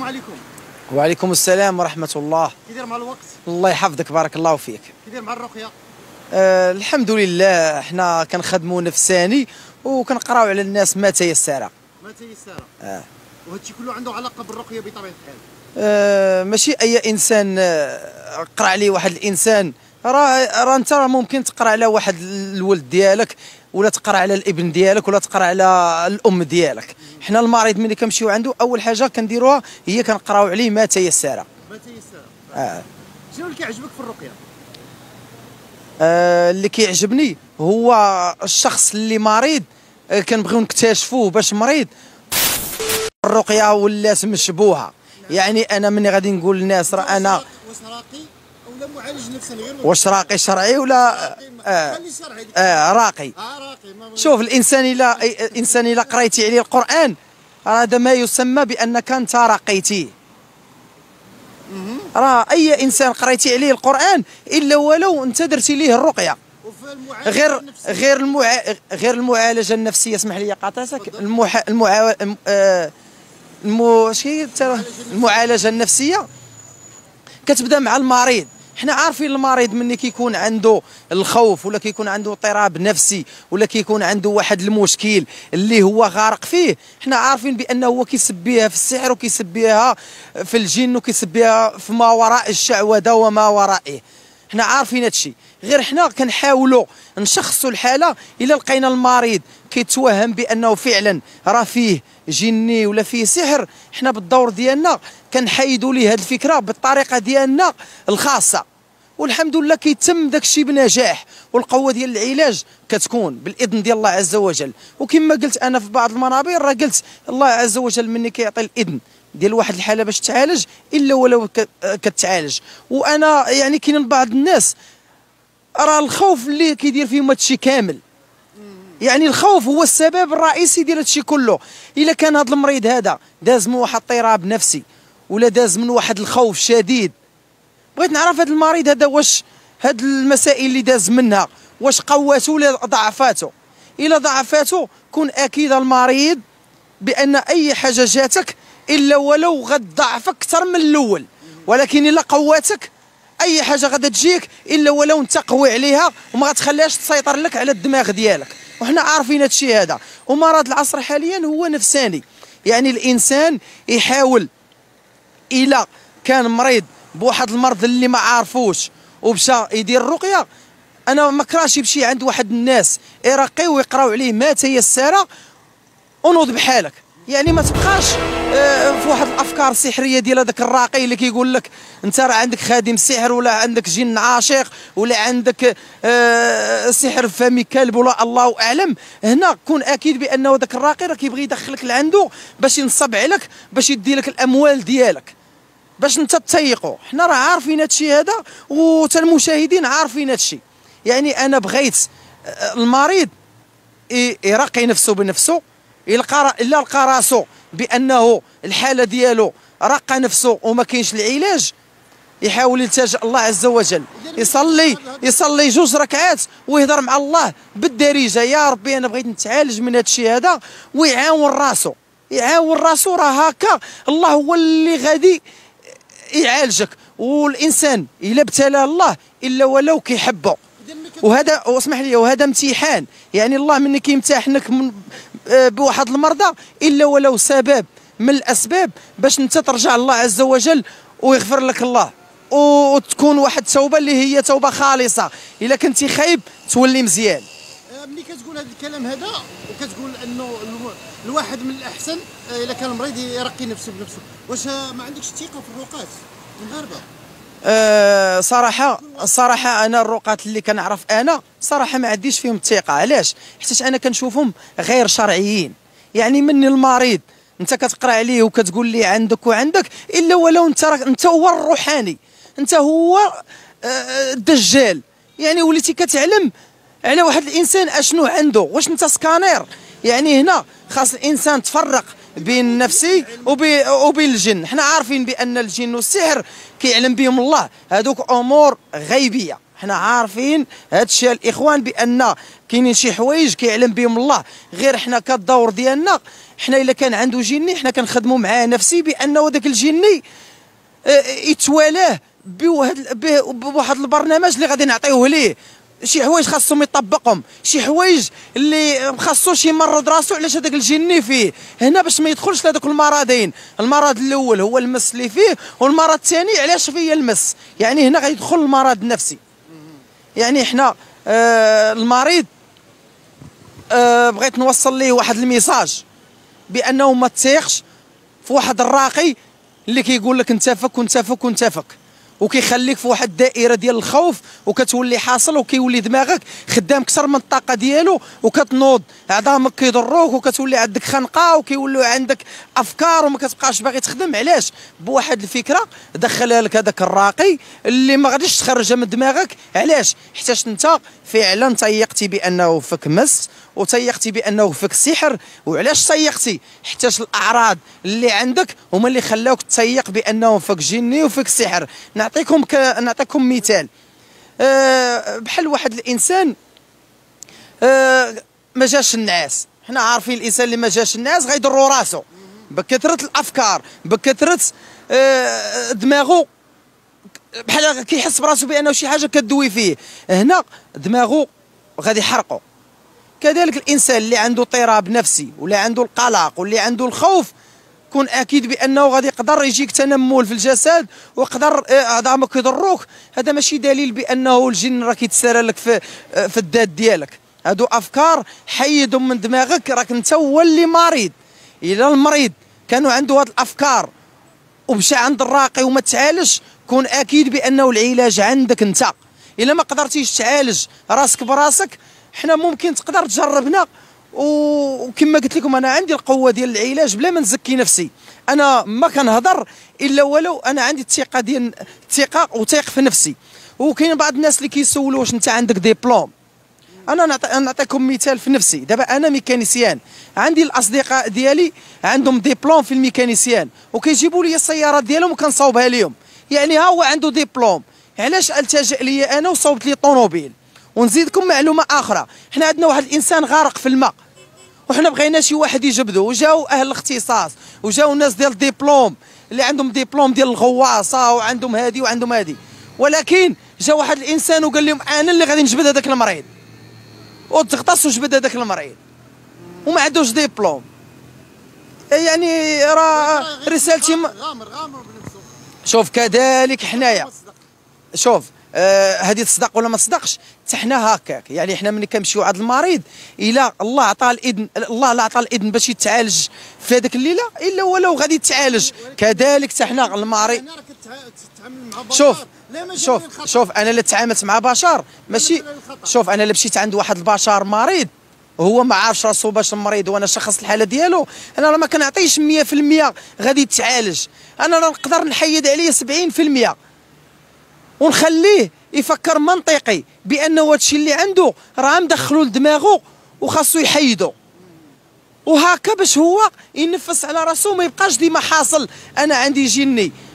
عليكم. وعليكم السلام ورحمة الله. كي داير مع الوقت؟ الله يحفظك بارك الله فيك. كي داير مع الرقية؟ الحمد لله حنا كنخدموا نفساني وكنقراو على الناس ما تيسر. ما تيسر. وهادشي كله عنده علاقة بالرقية بطبيعة الحال. ماشي أي إنسان قرا عليه واحد الإنسان راه أنت ممكن تقرا على واحد الولد ديالك ولا تقرا على الابن ديالك ولا تقرا على الأم ديالك. حنا المريض ملي كنمشيو عنده أول حاجة كنديروها هي كنقراو عليه ما تيسر. ما تيسر. شنو اللي كيعجبك في الرقية؟ اللي كيعجبني هو الشخص اللي مريض كنبغيو نكتشفوه باش مريض. الرقية ولات مشبوهة، يعني أنا ملي غادي نقول للناس راه أنا واش راقي ولا معالج نفسي غير واش راقي شرعي ولا خلي الشرعي راقي. شوف الإنسان إلا قريتي عليه القرآن هذا ما يسمى بأنك أنت رقيتيه. راه أي إنسان قريتي عليه القرآن إلا ولو أنت درتي ليه الرقية. غير المعالجة النفسية. اسمح لي قاطعتك. المعالجة النفسية كتبدا مع المريض. حنا عارفين المريض ملي كيكون عنده الخوف ولا كيكون عنده اضطراب نفسي ولا كيكون عنده واحد المشكل اللي هو غارق فيه، حنا عارفين بانه هو كيسبيها في السحر وكيسبيها في الجن وكيسبيها في ما وراء الشعوذة وما ورائه. حنا عارفين هادشي، غير حنا كنحاولوا نشخصوا الحالة. الا لقينا المريض كيتوهم بانه فعلا راه فيه جني ولا فيه سحر، حنا بالدور ديالنا كنحيدوا ليه هذه الفكره بالطريقه ديالنا الخاصه، والحمد لله كيتم داك الشيء بنجاح، والقوه ديال العلاج كتكون بالاذن ديال الله عز وجل. وكما قلت انا في بعض المنابر راه قلت الله عز وجل مني كيعطي الاذن ديال واحد الحاله باش تعالج الا ولو كتعالج. وانا يعني كاين بعض الناس راه الخوف اللي كيدير فيهم هادشي كامل، يعني الخوف هو السبب الرئيسي ديال هادشي كله. الا كان هذا المريض هذا داز من واحد اضطراب نفسي ولا داز من واحد الخوف شديد، بغيت نعرف هذا المريض هذا واش هاد المسائل اللي داز منها واش قواته ولا ضعفاته. الا ضعفاته كون اكيد المريض بان اي حاجه جاتك الا ولو غتضعفك اكثر من الاول، ولكن الا قواتك اي حاجه غادا تجيك الا ولو انت قوي عليها وما غتخليهاش تسيطر لك على الدماغ ديالك. وحنا عارفين هادشي هذا. ومرض العصر حاليا هو نفساني، يعني الانسان يحاول الا كان مريض بواحد المرض اللي ما عارفوش ومشى يدير الرقيه، انا ما كراهش يمشي عند واحد الناس يرقيو ويقراو عليه ما تيسر ونوض بحالك. يعني ما تبقاش في واحد الافكار السحريه ديال هذاك الراقي اللي كيقول لك انت راه عندك خادم سحر ولا عندك جن عاشق ولا عندك سحر فمي كلب ولا الله اعلم. هنا كون اكيد بانه ذاك الراقي راه كيبغي يدخلك لعنده باش ينصب عليك باش يدي لك الاموال ديالك باش انت تسيقو. حنا راه عارفين هادشي هذا وتا المشاهدين عارفين هادشي. يعني انا بغيت المريض يرقي نفسه بنفسه. الا لقى راسو بانه الحاله ديالو رقى نفسه وما كاينش العلاج، يحاول يلتجئ الله عز وجل، يصلي 2 ركعات ويهضر مع الله بالدارجه. يا ربي انا بغيت نتعالج من هذا الشيء هذا، ويعاون راسو راه هكا الله هو اللي غادي يعالجك. والانسان الا ابتلاه الله الا ولو كيحبه. وهذا واسمح لي وهذا امتحان، يعني الله مني كيمتحنك بواحد المرضى الا ولو سبب من الاسباب باش انت ترجع الله عز وجل ويغفر لك الله وتكون واحد التوبه اللي هي توبه خالصه. الا كنتي خايب تولي مزيان. ملي كتقول هذا الكلام هذا وكتقول انه الواحد من الاحسن الا كان المريض يرقي نفسه بنفسه، واش ما عندكش ثقه في الرقاة المغاربه؟ صراحة أنا الرقاة اللي كنعرف أنا صراحة ما عنديش فيهم الثقة. علاش؟ حيت أنا كنشوفهم غير شرعيين. يعني من المريض أنت كتقرا عليه وكتقول لي عندك وعندك إلا ولو أنت هو الروحاني، أنت هو الدجال. يعني وليتي كتعلم على واحد الإنسان أشنو عنده، واش أنت سكانير. يعني هنا خاص الإنسان تفرق بين النفسي وبين الجن. حنا عارفين بان الجن والسحر كيعلم بهم الله، هذوك امور غيبيه. حنا عارفين هذا الشيء الاخوان بان كاينين شي حوايج كيعلم بهم الله، غير حنا كالدور ديالنا حنا الا كان عنده جني حنا كنخدموا معاه نفسي بانه ذاك الجني يتوالاه بواحد البرنامج اللي غادي نعطيوه ليه. شي حوايج خاصهم يطبقهم، شي حوايج اللي مخصوش يمرض راسو علاش هذاك الجني فيه هنا باش ما يدخلش لهذوك المرضين. المرض الاول هو المس اللي فيه، والمرض الثاني علاش فيه المس، يعني هنا غيدخل المرض النفسي. يعني حنا المريض بغيت نوصل ليه واحد الميساج بانه ما تثيقش في واحد الراقي اللي كيقول لك انت فك وانت فك وانت فك، وكيخليك في واحد الدائره ديال الخوف، وكتولي حاصل وكيولي دماغك خدام اكثر من الطاقه ديالو، وكتنوض عظامك كيضروك، وكتولي عندك خنقه، وكيولوا عندك افكار وما كتبقاش باغي تخدم. علاش؟ بواحد الفكره دخلها لك هذاك الراقي اللي ما غاديش تخرجها من دماغك. علاش؟ حيتاش انت فعلا تيقتي بانه فك مس، وتيقتي بانه فك سحر. وعلاش تيقتي؟ حيتاش الاعراض اللي عندك هما اللي خلاوك تيق بانه فك جني وفك سحر. نعطيكم مثال. بحال واحد الانسان ما جاش النعاس. حنا عارفين الانسان اللي ما جاش النعاس غيضرو راسو بكثره الافكار، بكثره دماغه، بحال كيحس براسو بانه شي حاجه كدوي فيه، هنا دماغه غادي يحرقو. كذلك الانسان اللي عنده اضطراب نفسي ولا عنده القلق واللي عنده الخوف، كون اكيد بانه غادي يقدر يجيك تنمل في الجسد، ويقدر اعضامك يضروك. هذا ماشي دليل بانه الجن راه كيتسارى لك في الذات ديالك. هادو افكار حيدهم من دماغك، راك انت هو اللي مريض. الا المريض كانوا عنده هاد الافكار ومشى عند الراقي وما تعالج، كون اكيد بانه العلاج عندك انت. الا ما قدرتيش تعالج راسك براسك، حنا ممكن تقدر تجربنا، وكما قلت لكم انا عندي القوه ديال العلاج بلا ما نزكي نفسي. انا ما كنهضر الا ولو انا عندي الثقه ديال الثقه وثيق في نفسي. وكاين بعض الناس اللي كيسولوا واش انت عندك ديبلوم. انا نعطيكم مثال في نفسي. دابا انا ميكانيسيان، عندي الاصدقاء ديالي عندهم ديبلوم في الميكانيسيان، وكيجيبوا لي السيارات ديالهم وكنصاوبها لهم. يعني ها هو عنده ديبلوم، علاش التجا لي انا وصوبت لي طوموبيل؟ ونزيدكم معلومه اخرى، حنا عندنا واحد الانسان غارق في الماء، وحنا بغينا شي واحد يجبدو، وجاو اهل الاختصاص، وجاو ناس ديال الديبلوم اللي عندهم ديبلوم ديال الغواصه، وعندهم هادي وعندهم هادي، ولكن جا واحد الانسان وقال لهم انا اللي غادي نجبد هذاك المريض، وتغطس وجبد هذاك المريض وما عندوش ديبلوم. يعني راه رسالتي غامر بنفسه. شوف كذلك حنايا، شوف هذه تصدق ولا ما تصدقش، حتى حنا هكاك. يعني حنا ملي كنمشيو عند المريض، الا الله عطاه الاذن، الله لا عطاه الاذن باش يتعالج في هذيك الليله، الا ولو غادي يتعالج. كذلك حتى حنا المريض. شوف انا اللي تعاملت مع بشر ماشي. شوف انا اللي مشيت عند واحد البشر مريض هو ما عارفش راسو باش مريض، وانا شخص الحاله ديالو، انا راه ما كنعطيش 100% غادي يتعالج. انا راه نقدر نحيد عليه 70% ونخليه يفكر منطقي بانه هادشي اللي عنده راه مدخلو لدماغه وخاصو يحيدو، وهكا باش هو ينفس على راسو، ما يبقاش ديما حاصل انا عندي جني،